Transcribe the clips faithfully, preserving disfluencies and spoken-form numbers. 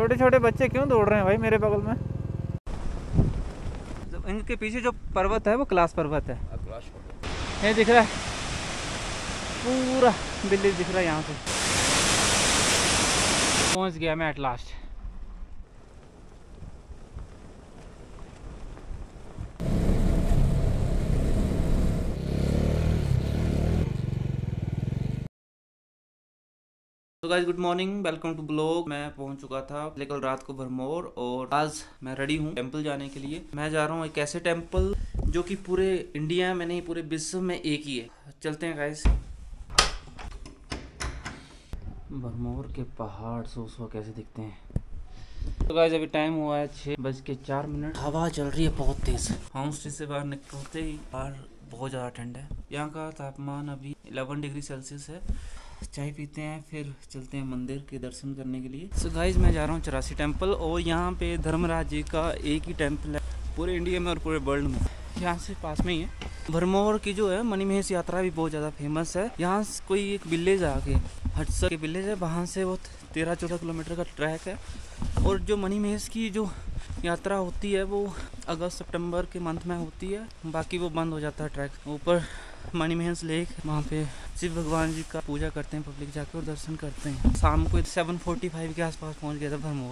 छोटे छोटे बच्चे क्यों दौड़ रहे हैं भाई मेरे बगल में। इनके पीछे जो पर्वत है वो क्लास पर्वत है। ये दिख रहा है पूरा दिल्ली दिख रहा है यहाँ से। पहुँच गया मैं एट लास्ट। तो guys good morning, welcome to blog. मैं पहुंच चुका था कल रात को भरमौर और आज मैं रेडी हूं टेंपल जाने के लिए। मैं जा रहा हूं एक ऐसे टेंपल जो कि पूरे इंडिया में नहीं पूरे विश्व में एक ही है। चलते हैं गाइस। भरमौर के पहाड़ सुबह कैसे दिखते हैं। तो गाइस अभी टाइम हुआ है छः बज के चार मिनट। हवा चल रही है बहुत तेज। होम स्टे से बाहर निकलते ही बाहर बहुत ज़्यादा ठंड है। यहाँ का तापमान अभी ग्यारह डिग्री सेल्सियस है। चाय पीते हैं फिर चलते हैं मंदिर के दर्शन करने के लिए। सो so गाइज मैं जा रहा हूँ चौरासी टेम्पल और यहाँ पे धर्मराज जी का एक ही टेम्पल है पूरे इंडिया में और पूरे वर्ल्ड में। यहाँ से पास में ही है। भरमौर की जो है मणिमहेश यात्रा भी बहुत ज़्यादा फेमस है। यहाँ कोई एक विलेज आके हटसर के विलेज है, वहाँ से वो तेरह चौदह किलोमीटर का ट्रैक है। और जो मणिमहेश की जो यात्रा होती है वो अगस्त सितंबर के मंथ में होती है, बाकी वो बंद हो जाता है ट्रैक। ऊपर मणिमहेश लेक, वहाँ पे शिव भगवान जी का पूजा करते हैं पब्लिक जाकर और दर्शन करते हैं। शाम को सात पैंतालीस के आसपास पहुँच गया था भरमौर।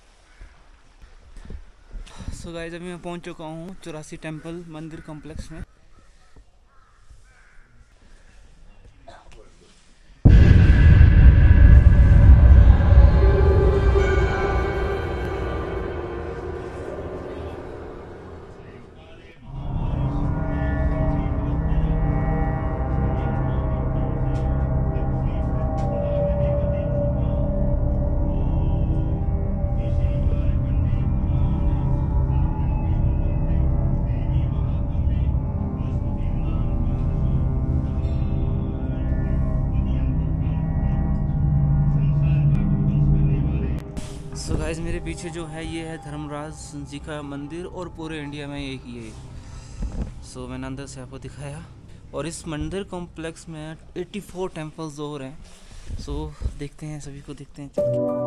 सो गाइस अभी मैं पहुँच चुका हूँ चौरासी टेम्पल मंदिर कॉम्प्लेक्स में। सो so गाइस मेरे पीछे जो है ये है धर्मराज जी का मंदिर और पूरे इंडिया में एक ही है। सो so, मैंने अंदर से आपको दिखाया और इस मंदिर कॉम्प्लेक्स में चौरासी टेम्पल्स और हैं। सो so, देखते हैं सभी को देखते हैं।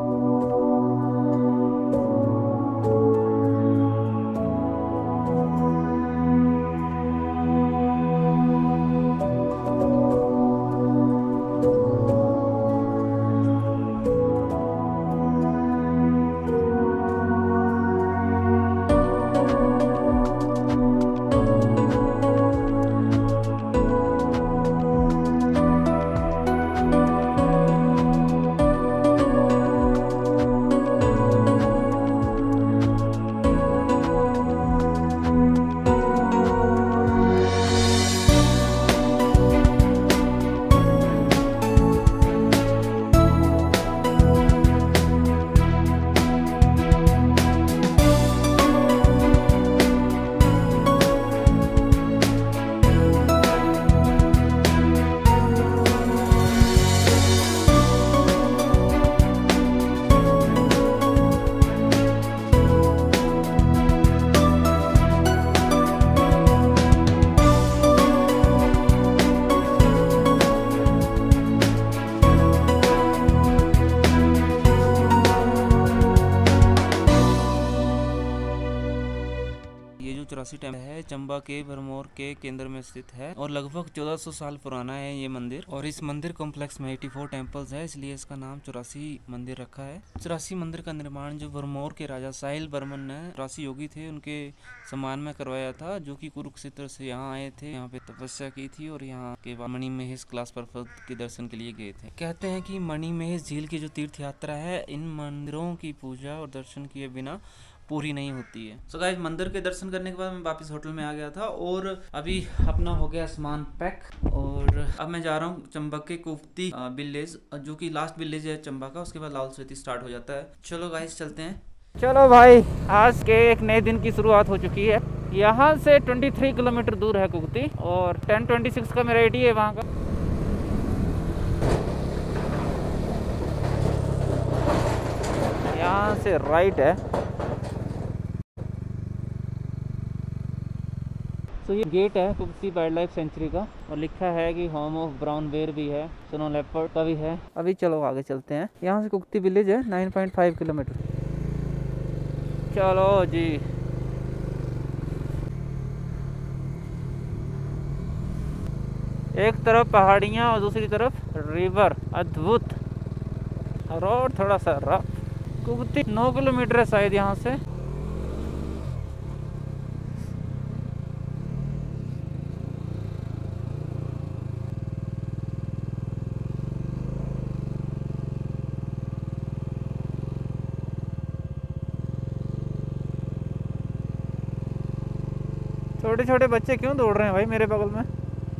चौरासी टेम्पल है चंबा के भरमौर के केंद्र में स्थित है और लगभग चौदह सौ साल पुराना है ये मंदिर। और इस मंदिर कॉम्प्लेक्स में चौरासी टेम्पल्स है, इसलिए इसका नाम चौरासी मंदिर रखा है। चौरासी मंदिर का निर्माण जो भरमौर के राजा साहिल बर्मन ने चौरासी योगी थे उनके सम्मान में करवाया था, जो कि कुरुक्षेत्र से यहाँ आए थे, यहाँ पे तपस्या की थी और यहाँ के मणिमहेश क्लास पर्वत के दर्शन के लिए गए थे। कहते हैं कि मणिमहेश झील की जो तीर्थ यात्रा है इन मंदिरों की पूजा और दर्शन किए बिना पूरी नहीं होती है। सो so गाइस मंदिर के दर्शन करने के बाद मैं वापस होटल में आ गया था और अभी अपना हो गया सामान पैक और अब मैं जा रहा हूँ चंबा के कुफ्ती विलेज, जो कि लास्ट विलेज है चंबा का। उसके बाद लाहौल स्पीति स्टार्ट हो जाता है। चलो गाइस चलते हैं। चलो भाई आज के एक नए दिन की शुरुआत हो चुकी है। यहाँ से तेईस किलोमीटर दूर है कुफ्ती और दस छब्बीस का मेरा एटी है वहाँ का। यहाँ से राइट है। तो ये गेट है कुफ्ती वाइल्ड लाइफ सेंचुरी का और लिखा है कि होम ऑफ ब्राउन बेयर भी है, स्नो लेपर्ड का भी है। अभी चलो आगे चलते हैं। यहाँ से कुफ्ती विलेज है नौ पॉइंट पाँच किलोमीटर। चलो जी। एक तरफ पहाड़ियाँ और दूसरी तरफ रिवर, अद्भुत। रोड थोड़ा सा रफ। कुगती नौ किलोमीटर है शायद यहाँ से। छोटे छोटे बच्चे क्यों दौड़ रहे हैं भाई मेरे बगल में?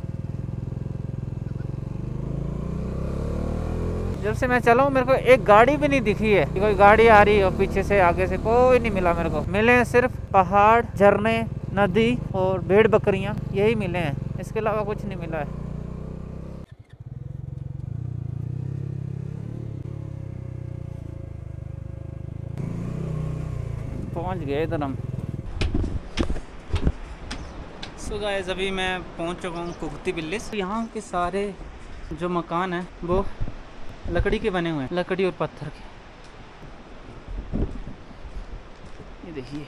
जब से मैं चला हूँ मेरे को एक गाड़ी भी नहीं दिखी है। कोई गाड़ी आ रही है पीछे से, आगे से कोई नहीं मिला मेरे को। मिले हैं सिर्फ पहाड़, झरने, नदी और भेड़ बकरियाँ, यही मिले हैं, इसके अलावा कुछ नहीं मिला है। पहुँच गए इधर हम। सो गाइस अभी मैं पहुँच चुका हूँ कुगती विलेज। यहाँ के सारे जो मकान हैं वो लकड़ी के बने हुए हैं, लकड़ी और पत्थर के। ये देखिए,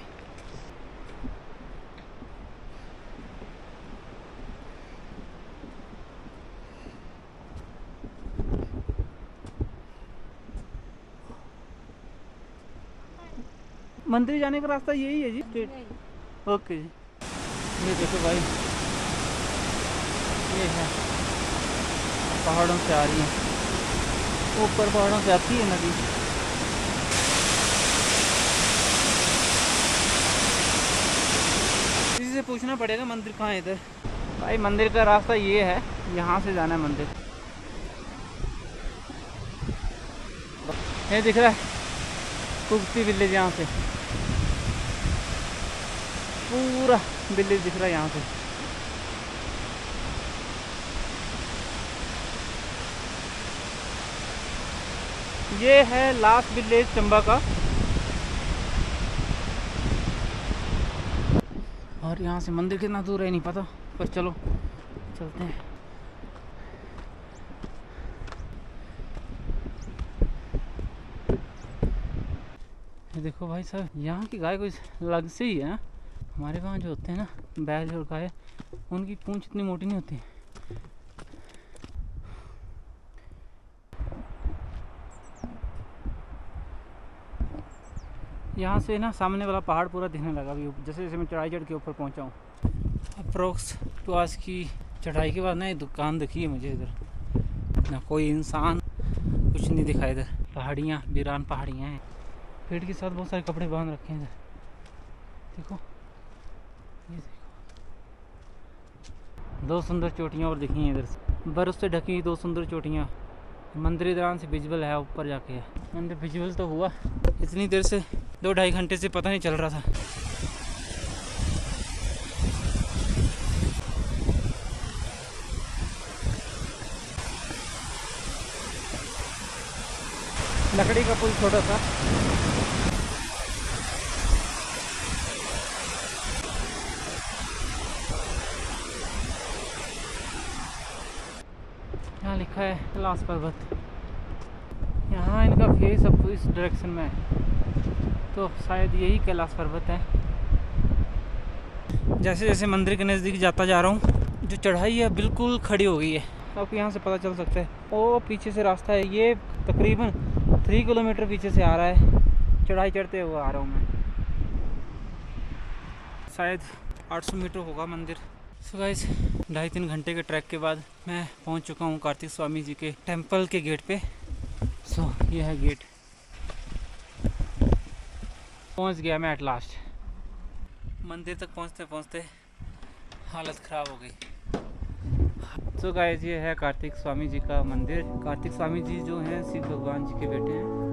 मंदिर जाने का रास्ता यही है जी, स्ट्रेट। ओके जी। ये देखो भाई, ये है पहाड़ों से आ रही है, ऊपर पहाड़ों से आती है नदी। किसी से पूछना पड़ेगा मंदिर कहाँ है इधर। भाई मंदिर का रास्ता ये है, यहाँ से जाना है मंदिर। ये दिख रहा है कुगती विलेज, यहाँ से पूरा विलेज दिख रहा है यहाँ से। ये है लास्ट विलेज चंबा का, और यहाँ से मंदिर कितना दूर है नहीं पता, पर चलो चलते हैं। ये देखो भाई साहब, यहाँ की गाय कुछ अलग से ही है। हमारे वहाँ जो होते हैं ना बैल और गाय, उनकी पूंछ इतनी मोटी नहीं होती। यहाँ से ना सामने वाला पहाड़ पूरा दिखने लगा अभी, जैसे जैसे मैं चढ़ाई चढ़ के ऊपर पहुँचा हूँ। अप्रोक्स टू आज की चढ़ाई के बाद ना ये दुकान दिखी है मुझे इधर, ना कोई इंसान, कुछ नहीं दिखा इधर। पहाड़ियाँ, वीरान पहाड़ियाँ हैं, पेड़ के साथ बहुत सारे कपड़े बांध रखे हैं इधर। देखो, ये देखो, दो सुंदर चोटियाँ और दिखी हैं इधर से, बर्फ से ढकी दो सुंदर चोटियाँ। मंदिर इधर से विजुअल है, ऊपर जाके है मंदिर। विजुअल तो हुआ इतनी देर से, दो ढाई घंटे से पता नहीं चल रहा था। लकड़ी का पुल छोटा सा, यहाँ लिखा है कैलाश पर्वत। यहाँ इनका फेस अब इस डायरेक्शन में है, तो शायद यही कैलाश पर्वत है। जैसे जैसे मंदिर के नज़दीक जाता जा रहा हूँ, जो चढ़ाई है बिल्कुल खड़ी हो गई है। आपको यहाँ से पता चल सकता है। ओ पीछे से रास्ता है, ये तकरीबन थ्री किलोमीटर पीछे से आ रहा है, चढ़ाई चढ़ते हुए आ रहा हूँ मैं। शायद आठ सौ मीटर होगा मंदिर। सो गाइस, ढाई तीन घंटे के ट्रैक के बाद मैं पहुँच चुका हूँ कार्तिक स्वामी जी के टेम्पल के गेट पे। सो so, ये है गेट, पहुंच गया मैं एट लास्ट। मंदिर तक पहुंचते पहुंचते हालत ख़राब हो गई। सो so गाइस, ये है कार्तिक स्वामी जी का मंदिर। कार्तिक स्वामी जी जो हैं शिव भगवान जी के बेटे हैं।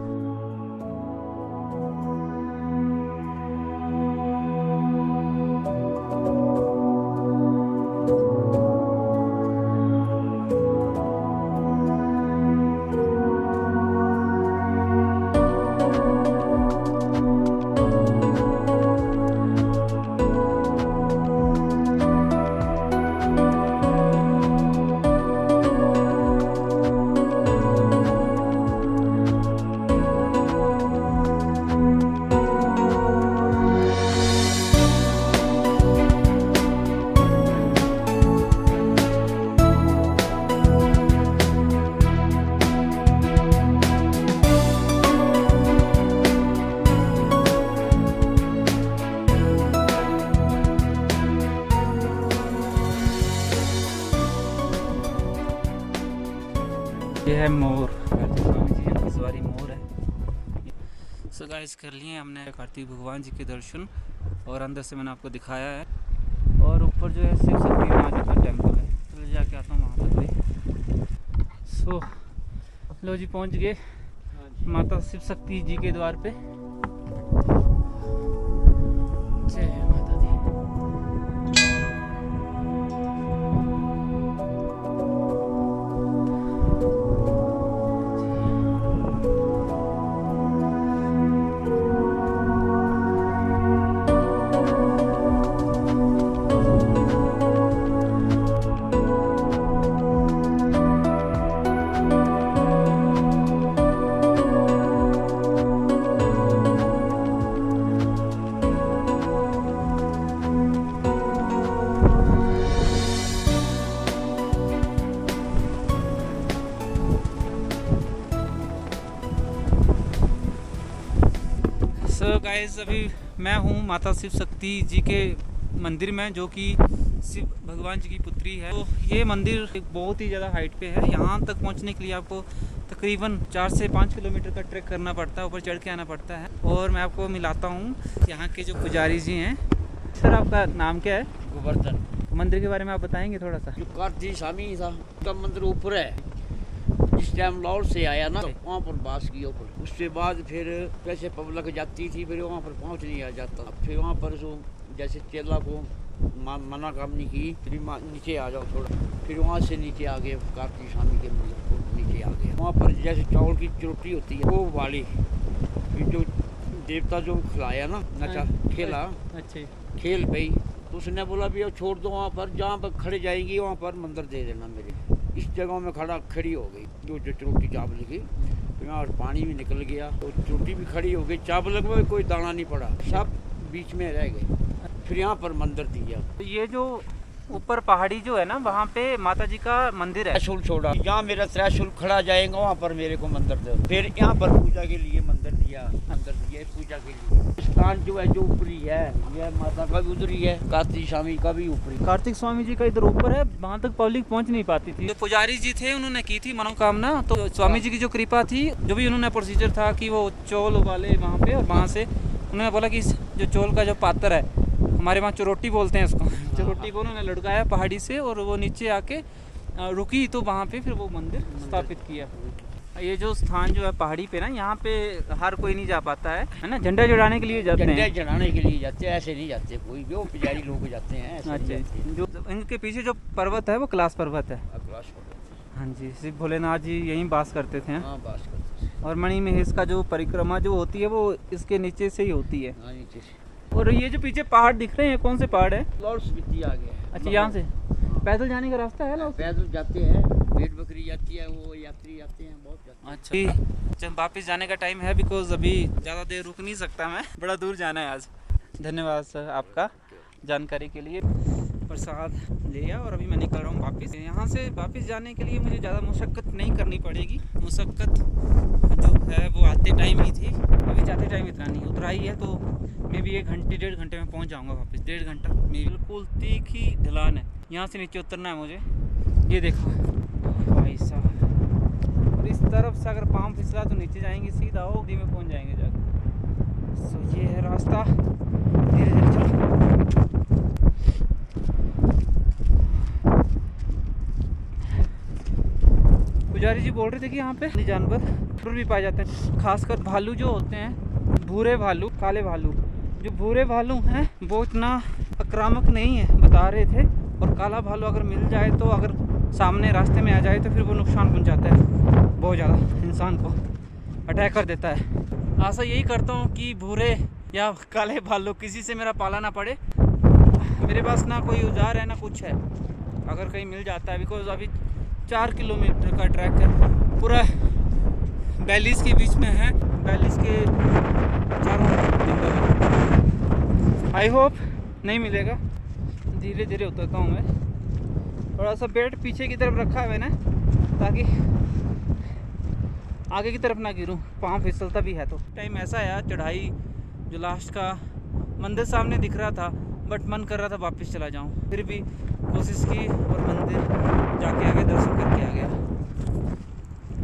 ये है मोर, कार्तिक स्वामी जी की सवारी मोर है। सो गाइस कर लिए हमने कार्तिक भगवान जी के दर्शन और अंदर से मैंने आपको दिखाया है। और ऊपर जो है शिव शक्ति माँ जी का टेम्पल है, तो ले जाके आता हूँ वहाँ पर भी। सो लो जी पहुँच गए माता शिव शक्ति जी के द्वार पे। जय माता दी। सो गाइस अभी मैं हूँ माता शिव शक्ति जी के मंदिर में, जो कि शिव भगवान जी की पुत्री है। तो ये मंदिर एक बहुत ही ज़्यादा हाइट पे है। यहाँ तक पहुँचने के लिए आपको तकरीबन चार से पाँच किलोमीटर का ट्रैक करना पड़ता है, ऊपर चढ़ के आना पड़ता है। और मैं आपको मिलाता हूँ यहाँ के जो पुजारी जी हैं। सर आपका नाम क्या है? गोवर्धन। मंदिर के बारे में आप बताएंगे थोड़ा सा? जो कार्तिक स्वामी था उसका मंदिर ऊपर है। जिस टाइम लाहौर से आया ना वहाँ पर बास किया ऊपर। उसके बाद फिर कैसे पब्लिक जाती थी, फिर वहाँ पर पहुँच नहीं आ जाता। फिर वहाँ पर जो जैसे चेला को मना काम नहीं की, फिर नीचे आ जाओ थोड़ा। फिर वहाँ से नीचे आ गए कार्तिक स्वामी के मंदिर को नीचे आ गए। वहाँ पर जैसे चावल की चरोटी होती है वो वाली, फिर जो देवता जो खिलाया ना नचा खेला अच्छा खेल पे, तो उसने बोला भी अब छोड़ दो, वहाँ पर जहाँ पर खड़े जाएंगी वहाँ पर मंदिर दे देना मेरे। इस जगह में खड़ा खड़ी हो गई जो जो चरोटी चावल की, तो यहाँ पानी भी निकल गया, तो चरोटी भी खड़ी हो गई, चावल में कोई दाना नहीं पड़ा, सब बीच में रह गए। फिर यहाँ पर मंदिर दिया। ये जो ऊपर पहाड़ी जो है ना, वहाँ पे माता जी का मंदिर है। त्रिशूल छोड़ा, जहाँ मेरा त्रिशूल खड़ा जाएगा वहाँ पर मेरे को मंदिर दे। फिर यहाँ पर पूजा के लिए मंदिर दिया, मंदिर दिया पूजा के लिए। स्थान जो है जो ऊपरी है, यह माता का भी उधरी है, कार्तिक स्वामी का भी ऊपरी। कार्तिक स्वामी जी का इधर ऊपर है, वहाँ तक पब्लिक पहुँच नहीं पाती थी। जो पुजारी जी थे उन्होंने की थी मनोकामना, तो स्वामी जी की जो कृपा थी, जो भी उन्होंने प्रोसीजर था कि वो चौल उबाले वहाँ पे, और वहाँ से उन्होंने बोला कि जो चौल का जो पात्र है, हमारे वहाँ चरोटी बोलते हैं उसको, चरोटी को उन्होंने लुढ़काया पहाड़ी से और वो नीचे आके रुकी, तो वहाँ पे फिर वो मंदिर स्थापित किया। ये जो स्थान जो है पहाड़ी पे ना, यहाँ पे हर कोई नहीं जा पाता है, है ना? झंडा चढ़ाने के लिए जाते हैं। झंडा चढ़ाने के लिए जाते हैं, ऐसे नहीं जाते कोई, जो पुजारी लोग जाते हैं ऐसे नहीं जाते। जो इनके पीछे जो पर्वत है वो कैलाश पर्वत है। कैलाश पर्वत। हाँ जी, शिव भोलेनाथ जी यहीं बास करते थे। हाँ बास करते थे। और मणि महेश का जो परिक्रमा जो होती है वो इसके नीचे से ही होती है। हाँ नीचे से। और ये जो पीछे पहाड़ दिख रहे हैं, कौन से पहाड़ है? लाहौर स्पीति आ गया। अच्छा, यहाँ से पैदल जाने का रास्ता है? लाहौर पैदल जाते हैं, भेड़ बकरी जाती है, वो यात्री जाते हैं, बहुत जाते हैं। अच्छा, जब वापस जाने का टाइम है, बिकॉज अभी ज़्यादा देर रुक नहीं सकता मैं, बड़ा दूर जाना है आज। धन्यवाद सर आपका जानकारी के लिए। प्रसाद लिया और अभी मैं निकल रहा हूँ वापस। यहाँ से वापस जाने के लिए मुझे ज़्यादा मुशक्क़त नहीं करनी पड़ेगी। मुशक्क़त जो है वो आते टाइम ही थी, अभी जाते टाइम इतना नहीं। उतराई है तो मे भी एक घंटे डेढ़ घंटे में पहुँच जाऊँगा वापस। डेढ़ घंटा मे बिल्कुल तीखी ढलान है, यहाँ से नीचे उतरना है मुझे। ये देखो भाई साहब, और इस तरफ से अगर पाँव फिसला तो नीचे जाएंगे सीधा, हो दी में पहुँच जाएंगे जाकर। सो ये है रास्ता, धीरे धीरे चलो। पुजारी जी बोल रहे थे कि यहाँ पे जानवर जरूर भी पाए जाते हैं, खासकर भालू जो होते हैं, भूरे भालू, काले भालू। जो भूरे भालू हैं वो इतना आक्रामक नहीं है बता रहे थे, और काला भालू अगर मिल जाए तो, अगर सामने रास्ते में आ जाए तो फिर वो नुकसान पहुँचाता है बहुत ज़्यादा, इंसान को अटैक कर देता है। आशा यही करता हूँ कि भूरे या काले भालू किसी से मेरा पाला ना पड़े। मेरे पास ना कोई औजार है ना कुछ है, अगर कहीं मिल जाता है। बिकॉज अभी चार किलोमीटर का ट्रैक है, पूरा वैलीज के बीच में है, वैलीज के चारों जंगल। आई होप नहीं मिलेगा, धीरे धीरे उतरता हूँ मैं। थोड़ा सा बेल्ट पीछे की तरफ रखा है मैंने, ताकि आगे की तरफ ना गिरूँ, पाँव फिसलता भी है। तो टाइम ऐसा है, चढ़ाई जो लास्ट का मंदिर सामने दिख रहा था, बट मन कर रहा था वापस चला जाऊँ, फिर भी कोशिश की और मंदिर जाके आगे दर्शन करके आ गया।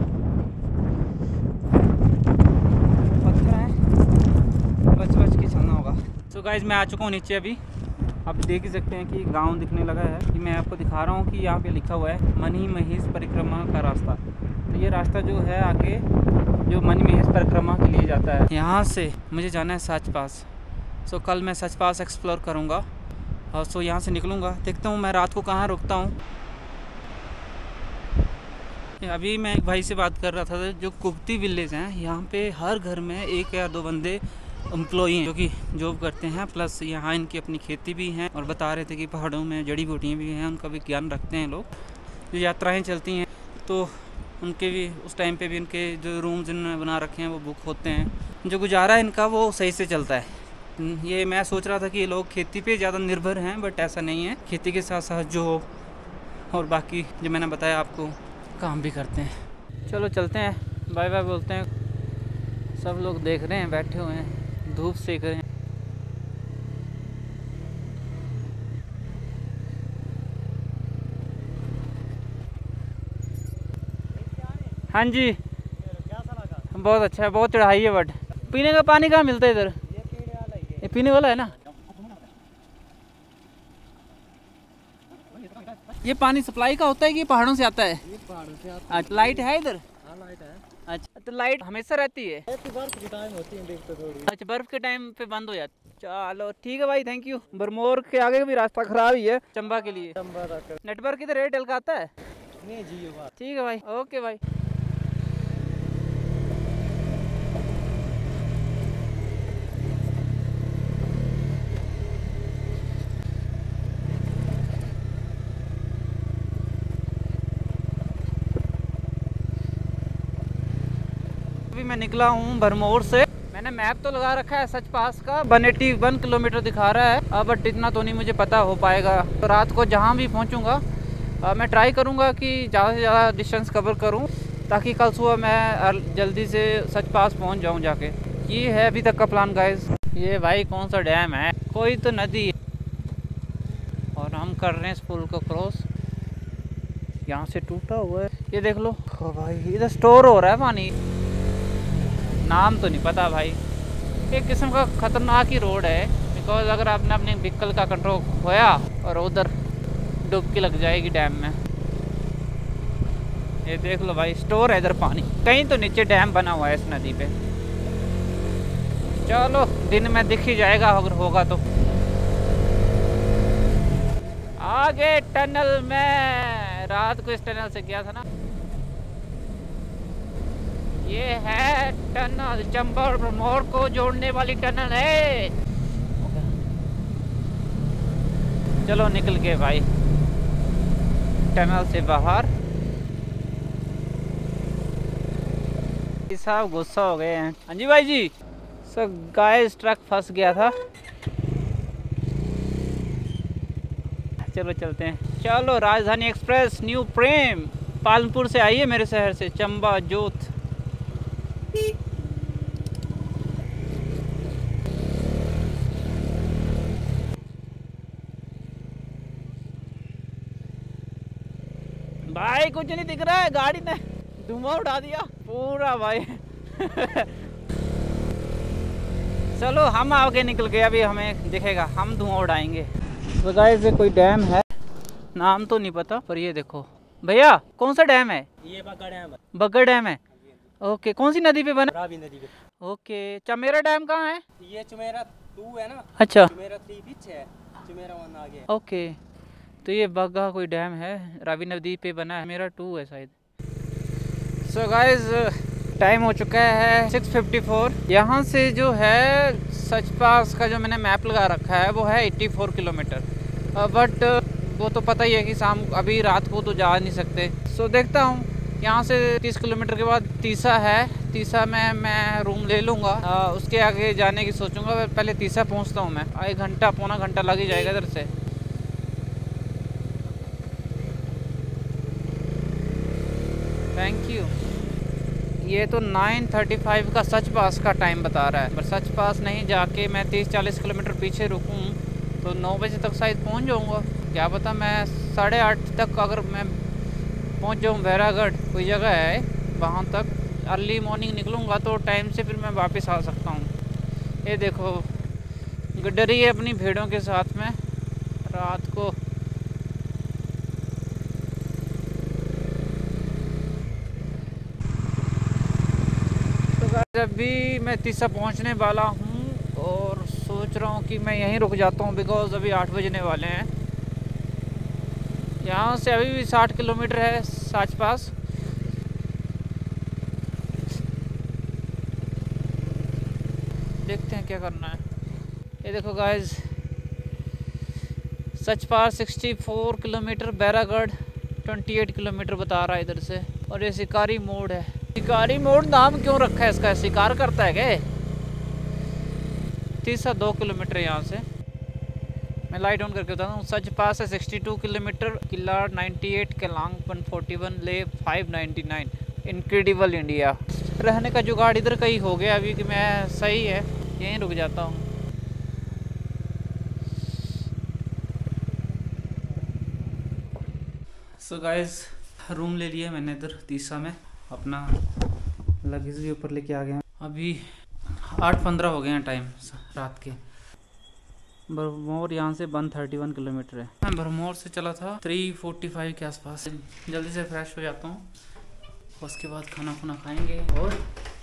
सो गाइस मैं आ चुका हूँ नीचे अभी। आप देख ही सकते हैं कि गांव दिखने लगा है। कि मैं आपको दिखा रहा हूँ कि यहाँ पे लिखा हुआ है मनी महेश परिक्रमा का रास्ता। तो ये रास्ता जो है आगे जो मनी महेश परिक्रमा के लिए जाता है। यहाँ से मुझे जाना है सच पास। सो कल मैं सच पास एक्सप्लोर करूँगा और सो यहाँ से निकलूँगा। देखता हूँ मैं रात को कहाँ रुकता हूँ। अभी मैं एक भाई से बात कर रहा था जो कुप्ती विलेज हैं, यहाँ पे हर घर में एक या दो बंदे एम्प्लॉई हैं जो कि जॉब करते हैं, प्लस यहाँ इनकी अपनी खेती भी हैं। और बता रहे थे कि पहाड़ों में जड़ी बूटियाँ भी हैं, उनका भी ज्ञान रखते हैं लोग। जो यात्राएं चलती हैं तो उनके भी उस टाइम पे भी उनके जो रूम जिन्होंने बना रखे हैं वो बुक होते हैं। जो गुजारा इनका वो सही से चलता है। ये मैं सोच रहा था कि ये लोग खेती पे ज़्यादा निर्भर हैं, बट ऐसा नहीं है। खेती के साथ साथ जो और बाकी जो मैंने बताया आपको काम भी करते हैं। चलो चलते हैं, बाय बाय बोलते हैं। सब लोग देख रहे हैं, बैठे हुए हैं, धूप सेक रहे हैं। हाँ जी, बहुत अच्छा है, बहुत चढ़ाई है। बट पीने का पानी कहाँ मिलता है इधर? ये पीने वाला है ना? ये पानी सप्लाई का होता है कि पहाड़ों से आता है? ये पहाड़ों से आता है। अच्छा, लाइट है इधर? हाँ लाइट है। अच्छा, तो लाइट हमेशा रहती है? बर्फ के टाइम होती है देखते थोड़ी। अच्छा, बर्फ के टाइम पे बंद हो जाती। चलो ठीक है भाई, थैंक यू। बरमोर के आगे भी रास्ता खराब ही है चंबा के लिए। नेटवर्क इधर एयरटेल का आता है? नहीं जियो। ठीक है भाई, ओके भाई। अभी मैं निकला हूँ भरमौर से। मैंने मैप तो लगा रखा है सच पास का, एक सौ इक्यासी किलोमीटर दिखा रहा है। अब बट इतना तो नहीं मुझे पता हो पाएगा। तो रात को जहाँ भी पहुँचूँगा मैं ट्राई करूँगा कि ज़्यादा से ज़्यादा डिस्टेंस कवर करूँ, ताकि कल सुबह मैं जल्दी से सच पास पहुँच जाऊँ जाके। ये है अभी तक का प्लान गाइस। ये भाई कौन सा डैम है? कोई तो नदी है और हम कर रहे हैं इस पुल को क्रॉस। यहाँ से टूटा हुआ है, ये देख लो। ओ भाई, इधर स्टोर हो रहा है पानी। नाम तो नहीं पता भाई। एक किस्म का खतरनाक ही रोड है, बिकॉज अगर आपने अपने व्हीकल का कंट्रोल खोया और उधर डुबकी लग जाएगी डैम में। ये देख लो भाई, स्टोर है इधर पानी। कहीं तो नीचे डैम बना हुआ है इस नदी पे। चलो दिन में दिख ही जाएगा अगर होगा तो। आगे टनल में, रात को इस टनल से गया था ना। ये है टनल, चंबा और भरमौर को जोड़ने वाली टनल है। चलो निकल गए भाई टनल से बाहर। साहब गुस्सा हो गए हैं। हाँ जी भाई जी। सो गाइस ट्रक फंस गया था। चलो चलते हैं। चलो राजधानी एक्सप्रेस न्यू प्रेम पालनपुर से आई है मेरे शहर से, चंबा जोत। भाई कुछ नहीं दिख रहा है, गाड़ी ने धुआं उड़ा दिया पूरा भाई। चलो हम आगे निकल गए, अभी हमें दिखेगा, हम धुआं उड़ाएंगे। तो गाइस ये कोई डैम है, नाम तो नहीं पता, पर ये देखो भैया कौन सा डैम है? ये बग्गा डैम है। बग्गा डैम है, ओके। कौन सी नदी पे बना? रावी नदी पे। ओके। चमेरा डैम कहाँ है? ये चुमेरा टू है ना। अच्छा, चुमेरा थ्री पीछे है, चुमेरा वन आगे है। ओके। तो ये बग्गा कोई डैम है, रावी नदी पे बना है। मेरा टू है शायद। सो गाइस टाइम हो चुका है सिक्स फिफ्टी फोर। यहाँ से जो है सच पास का जो मैंने मैप लगा रखा है वो है चौरासी किलोमीटर। बट वो तो पता ही है कि शाम अभी रात को तो जा नहीं सकते। सो देखता हूँ, यहाँ से तीस किलोमीटर के बाद तीसा है। तीसा में मैं रूम ले लूँगा, उसके आगे जाने की सोचूंगा। पहले तीसा पहुँचता हूँ मैं, एक घंटा पौना घंटा लग ही जाएगा इधर से। Thank you. ये तो नाइन थर्टी फाइव का सच पास का टाइम बता रहा है, पर सच पास नहीं जाके मैं तीस चालीस किलोमीटर पीछे रुकूँ तो नौ बजे तक शायद पहुँच जाऊँगा। क्या पता मैं साढ़े आठ तक अगर मैं पहुँच जाऊँ। भैरागढ़ कोई जगह है, वहाँ तक अर्ली मॉर्निंग निकलूँगा तो टाइम से फिर मैं वापस आ सकता हूँ। ये देखो गडरी है अपनी भेड़ों के साथ में रात को। तो गाइस अभी मैं तीसा पहुंचने वाला हूं और सोच रहा हूं कि मैं यहीं रुक जाता हूं बिकॉज अभी आठ बजने वाले हैं। यहाँ से अभी भी साठ किलोमीटर है साच पास। देखते हैं क्या करना है। ये देखो गाइस सच पास चौंसठ किलोमीटर, बैरागढ़ अट्ठाईस किलोमीटर बता रहा है इधर से। और ये शिकारी मोड़ है। शिकारी मोड़ नाम क्यों रखा है इसका? शिकार करता है क्या? तीसरा दो किलोमीटर यहाँ से। मैं लाइट ऑन करके बताता हूँ। सच पास है बासठ किलोमीटर, किला अट्ठानवे, केलांग एक सौ इकतालीस, ले पाँच सौ निन्यानवे। Incredible India. रहने का जुगाड़ इधर का ही हो गया अभी कि मैं सही है यहीं रुक जाता हूँ। सो गाइस रूम ले लिया मैंने इधर तीसा में, अपना लगेज भी ऊपर लेके आ गया। अभी आठ पंद्रह हो गए हैं टाइम रात के। भरमौर यहाँ से वन थर्टी वन किलोमीटर है। मैं भरमौर से चला था थ्री फोर्टी फाइव के आसपास। जल्दी से फ्रेश हो जाता हूँ, उसके बाद खाना खुना खाएंगे और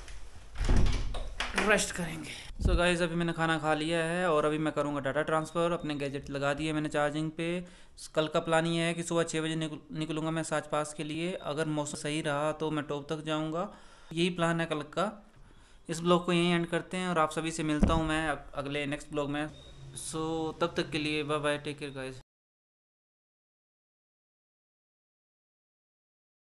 रेस्ट करेंगे। सो so गाइस अभी मैंने खाना खा लिया है और अभी मैं करूँगा डाटा ट्रांसफ़र। अपने गैजेट लगा दिए मैंने चार्जिंग पे। कल का प्लान ये है कि सुबह छः बजे निकल निकलूँगा मैं साच पास के लिए। अगर मौसम सही रहा तो मैं टॉप तक जाऊँगा। यही प्लान है कल का। इस ब्लॉग को यहीं एंड करते हैं और आप सभी से मिलता हूँ मैं अगले नेक्स्ट ब्लॉग में। सो so, तब तक के लिए bye bye, take care guys.